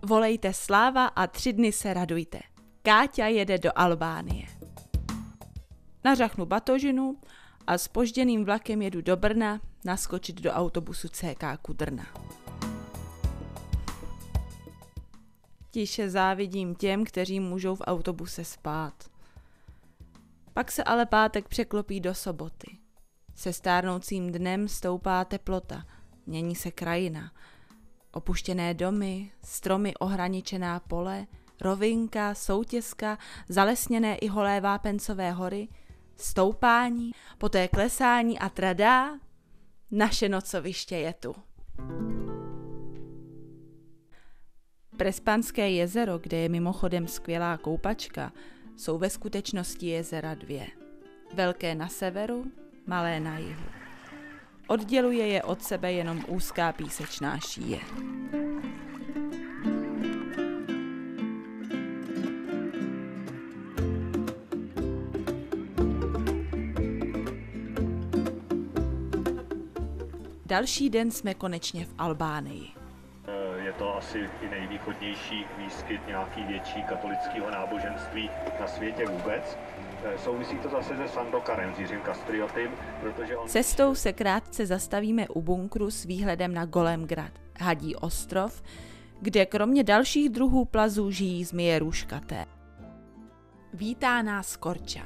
Volejte sláva a 3 dny se radujte. Káťa jede do Albánie. Nařachnu batožinu a zpožděným vlakem jedu do Brna naskočit do autobusu CK Kudrna. Tiše závidím těm, kteří můžou v autobuse spát. Pak se ale pátek překlopí do soboty. Se stárnoucím dnem stoupá teplota, mění se krajina. Opuštěné domy, stromy, ohraničená pole, rovinka, soutězka, zalesněné i holé vápencové hory, stoupání, poté klesání a tradá, naše nocoviště je tu. Prespanské jezero, kde je mimochodem skvělá koupačka, jsou ve skutečnosti jezera 2. Velké na severu, malé na jihu. Odděluje je od sebe jenom úzká písečná šíje. Další den jsme konečně v Albánii. Je to asi i nejvýchodnější výskyt nějaký větší katolického náboženství na světě vůbec. Souvisí to zase se Sandokarem, s Jiřím Kastriotym, protože on... Cestou se krátce zastavíme u bunkru s výhledem na Golem Grad, Hadí ostrov, kde kromě dalších druhů plazů žijí zmije růžkaté. Vítá nás Korča.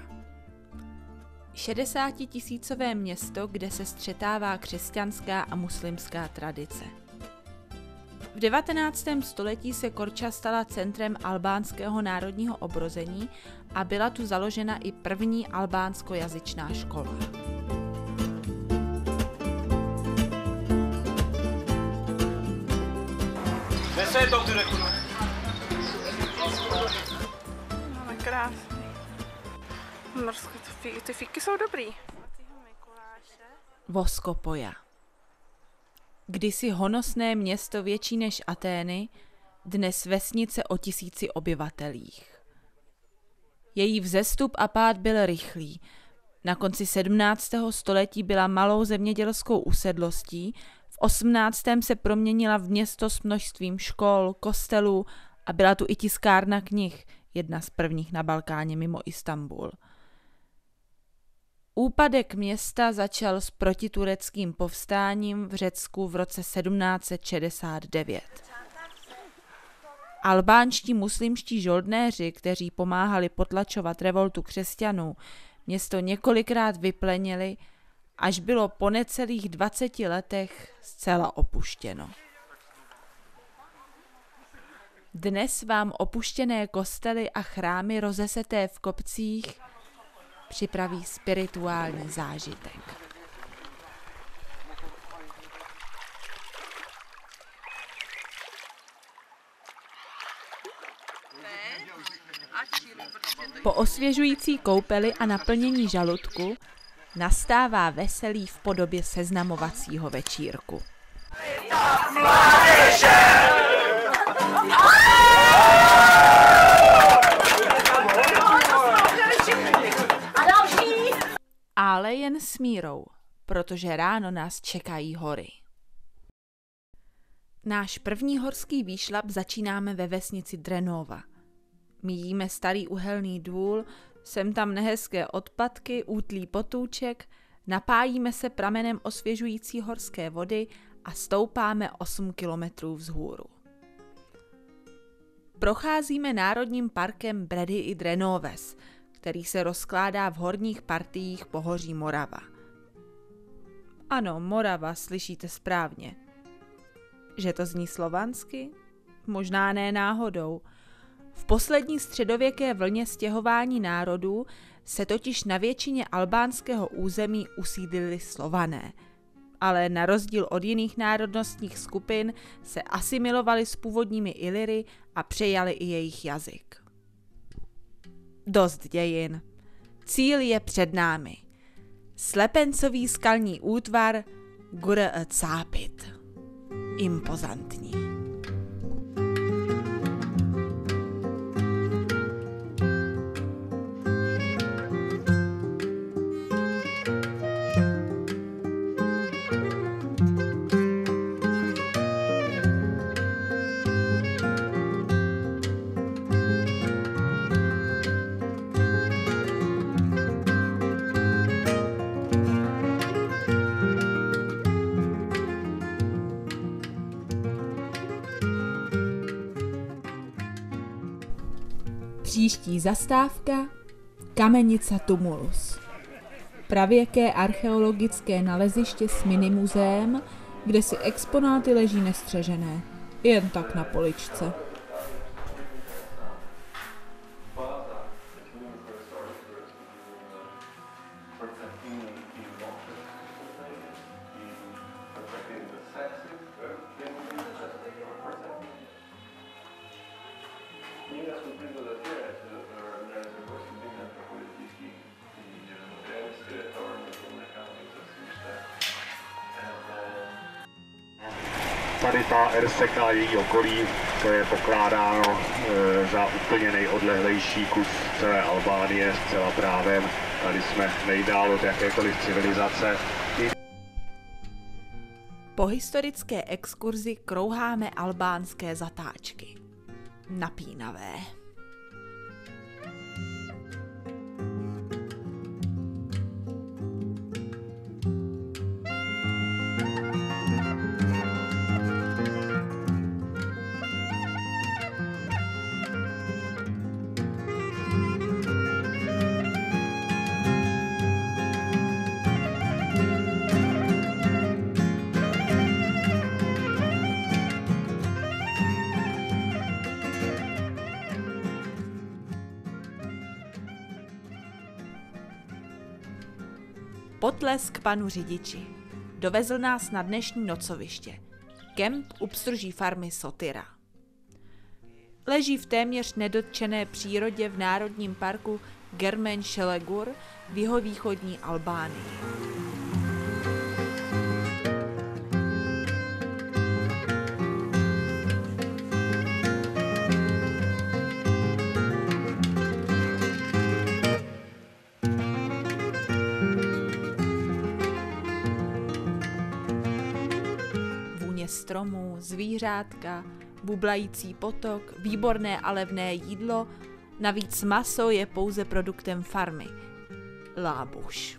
60-tisícové město, kde se střetává křesťanská a muslimská tradice. V 19. století se Korča stala centrem albánského národního obrození a byla tu založena i první albánskojazyčná škola. Máme krásný. Ty fíky jsou dobrý. Voskopoja. Kdysi honosné město větší než Atény, dnes vesnice o 1000 obyvatelích. Její vzestup a pád byl rychlý. Na konci 17. století byla malou zemědělskou usedlostí, v 18. se proměnila v město s množstvím škol, kostelů a byla tu i tiskárna knih, jedna z prvních na Balkáně mimo Istanbul. Úpadek města začal s protitureckým povstáním v Řecku v roce 1769. Albánští muslimští žoldnéři, kteří pomáhali potlačovat revoltu křesťanů, město několikrát vyplenili, až bylo po necelých 20 letech zcela opuštěno. Dnes vám opuštěné kostely a chrámy rozeseté v kopcích připraví spirituální zážitek. Po osvěžující koupeli a naplnění žaludku nastává veselí v podobě seznamovacího večírku. Ale jen s mírou, protože ráno nás čekají hory. Náš první horský výšlap začínáme ve vesnici Drenova. Míjíme starý uhelný důl, sem tam nehezké odpadky, útlý potůček, napájíme se pramenem osvěžující horské vody a stoupáme 8 kilometrů vzhůru. Procházíme národním parkem Bredy i Drenoves, který se rozkládá v horních partiích pohoří Morava. Ano, Morava, slyšíte správně. Že to zní slovansky? Možná ne náhodou. V poslední středověké vlně stěhování národů se totiž na většině albánského území usídlili Slované, ale na rozdíl od jiných národnostních skupin se asimilovali s původními Iliry a přejali i jejich jazyk. Dost dějin. Cíl je před námi. Slepencový skalní útvar Gure Cápit. Impozantní. Příští zastávka Kamenica Tumulus. Pravěké archeologické naleziště s minimuzeem, kde si exponáty leží nestřežené, jen tak na poličce. Tady ta Erseka a její okolí, to je pokládáno za úplně nejodlehlejší kus celé Albánie, zcela právem. Tady jsme nejdál od jakékoliv civilizace. Po historické exkurzi krouháme albánské zatáčky. Napínavé. Potlesk panu řidiči. Dovezl nás na dnešní nocoviště. Kemp u pstrží farmy Sotira. Leží v téměř nedotčené přírodě v národním parku Germen Şelegur v jihovýchodní Albánii. Stromů, zvířátka, bublající potok, výborné a levné jídlo, navíc maso je pouze produktem farmy. Lábuš.